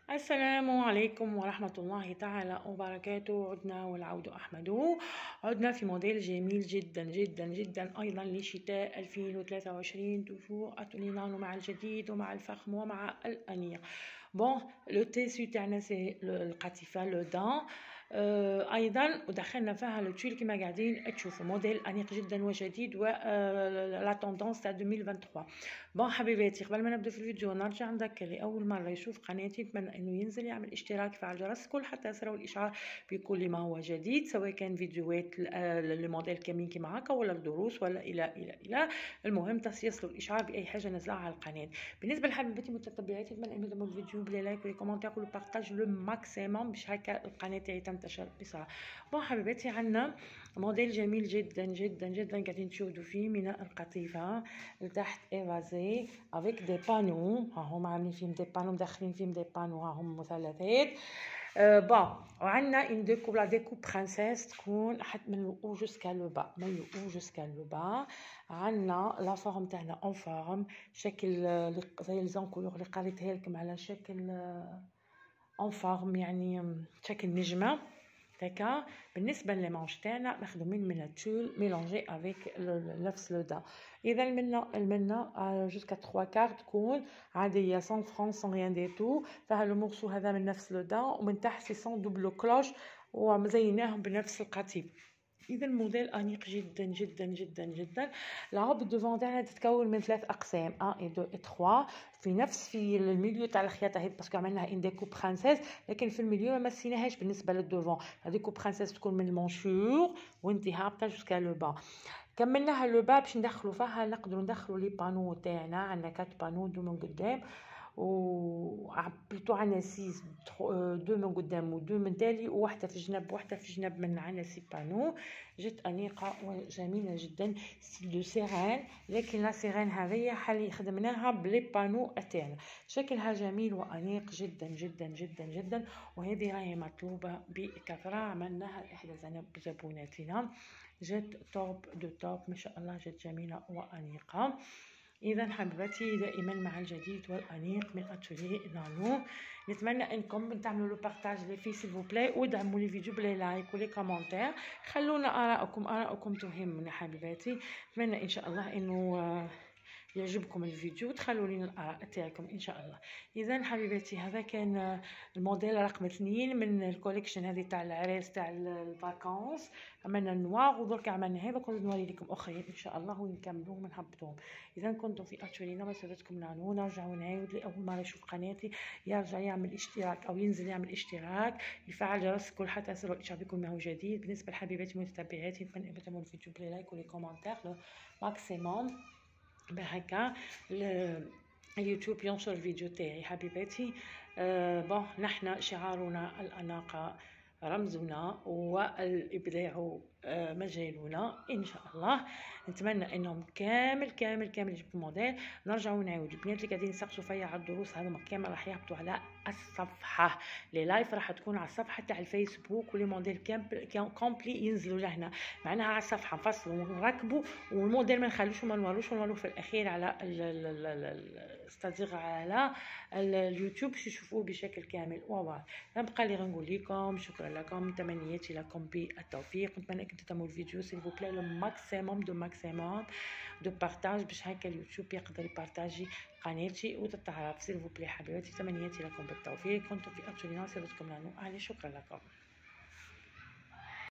السلام عليكم ورحمة الله تعالى وبركاته. عدنا والعود أحمد. عدنا في موديل جميل جدا جدا جدا أيضا لشتاء 2023. توجور أتولي نانو مع الجديد ومع الفخم ومع الأنيق. بون لو تيسو تاعنا سي القطيفة لو دان. ايضا ودخلنا فيها لو تول كما قاعدين تشوفوا موديل انيق جدا وجديد و لا توندونس تاع 2023. بون حبيباتي، قبل ما نبدا في الفيديو نرجع نذكر اللي اول مره يشوف قناتي نتمنى انه ينزل يعمل اشتراك يفعل الجرس الكل حتى يصلوا الاشعار بكل ما هو جديد، سواء كان فيديوهات الموديل كاملين كيما هكا ولا الدروس ولا الى المهم يصلوا الاشعار باي حاجه نزلها على القناه. بالنسبه لحبيباتي متتبعاتي نتمنى انه تدعموا الفيديو بلي لايك ولي كومونتير ولي بارطاج لو ماكسيموم باش هكا القناه تاعي تنتشر بسرعه. بون حبيباتي، عندنا موديل جميل جدا جدا جدا قاعدين تشوفوا فيه من القطيفه لتحت ايفازي افيك دي بانو. ها هم عاملين فيهم دي بانو، مدخلين فيهم دي بانو، ها هم مثلثات. بون وعندنا ان ديكو لا ديكو برانسيس تكون حتى من الهو جوسكا لو با، من الهو جوسكا لو با. عندنا لا فورم تاعنا اون فورم، شكل زي الزنقولور اللي قريتها لكم على شكل اون فورم، يعني شكل نجمه هكا. بالنسبه للمانش تاعنا مخدومين من التول ميلونجي افيك نفس لو دا. اذا المنه جوسكا 3 كار تكون عاديه 100 فرانك سون ريان دي تو. فيها لو مورسو هذا من نفس لو دا، ومن تحت سي سون دوبلو كلوش ومزيناهم بنفس القطيف. اذا الموديل انيق جدا جدا جدا جدا. العرض دوفون تاعنا تتكون من 3 اقسام 1 و 2 و 3 في الميليو تاع الخياطه هي باسكو عملناها ان ديكو برانسيس، لكن في الميليو ما مسيناهاش. بالنسبه للدوفون هذيكو برانسيس تكون من المونشور وانت هابطه جوسكا لو با. كملناها لو با باش ندخلوا فيها، نقدروا ندخلوا لي بانو تاعنا. عندنا 4 بانو، دو من قدام و بلوتو عندنا 6، دو من قدام ودو من تالي وواحده في الجنب وواحده في الجنب. من عندنا 6 بانو. جت انيقه وجميله جدا، ستيل دو سيرين، لكن لا سيرين هذه حالي خدمناها بلي بانو تاعنا. شكلها جميل وانيق جدا جدا جدا جدا، وهذه راهي مطلوبه بكثره. عملناها لاحدى زبوناتنا، جت توب دو توب ما شاء الله، جت جميله وانيقه. اذا حبيباتي دائما مع الجديد والانيق من اتولي نانو. نتمنى انكم تعملوا لو بارطاج لي في سيل فو بلاي، ودعموا لي فيديو بلي لايك ولي كومونتير. خلونا ارائكم تهمنا حبيباتي. نتمنى ان شاء الله انه يعجبكم الفيديو، تخلوا لنا الاراء تاعكم ان شاء الله. اذا حبيباتي هذا كان الموديل رقم 2 من الكوليكشن هذه تاع العريس تاع الفاكونس. عملنا النوار ودرك عملنا هذا، كنت نوري لكم اخرين ان شاء الله ونكملوهم ونهبطوهم. اذا كنتم في اتولينا وسادتكم نانو، نرجعوا نعاود لاول مره يشوف قناتي يرجع يعمل اشتراك او ينزل يعمل اشتراك، يفعل جرس الكل حتى يصلوا الاشعار بكل ما هو جديد. بالنسبه لحبيباتي متتبعاتي نتمنى انكم تعملوا الفيديو بلاي لايك ولي كومونتير لو ماكسيموم بهكا اليوتيوب ينشر الفيديو تاعي حبيباتي. بون نحن شعارنا الأناقة رمزنا والإبداع مجالنا إن شاء الله. نتمنى انهم كامل يجيبوا الموديل. نرجعوا نعاود البنات اللي قاعدين يسقسوا فيا على الدروس هذوما كامل راح يهبطوا على الصفحه. لي لايف راح تكون على الصفحه تاع الفيسبوك، ولي موديل كومبلي ينزلوا لهنا معناها على الصفحه نفصلوا ونركبوا، والموديل ما نخلوش وما نوروش في الاخير على استدير على اليوتيوب باش يشوفوه بشكل كامل وواضح. نبقى لي غنقول لكم شكرا لكم، تمنياتي لكم بالتوفيق. نتمنى انكم تتموا الفيديو سيل فو بلاي لو ماكسيموم دو بارطاج باش هكا اليوتيوب يقدر يبارطاجي قناتي وتتعرف. سيل فو بلاي حبيباتي، تمنياتي لكم بالتوفيق. كنتم في اتولينا سيرتكم لانو علي، شكرا لكم.